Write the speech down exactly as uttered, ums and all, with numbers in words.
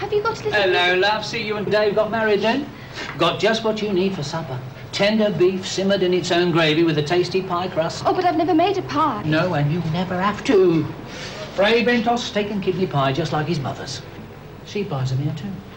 have you got a little... Hello, love. See, you and Dave got married then? Got just what you need for supper. Tender beef simmered in its own gravy with a tasty pie crust. Oh, but I've never made a pie. No, and you never have to. Fray Bentos steak and kidney pie, just like his mother's. She buys them here, too.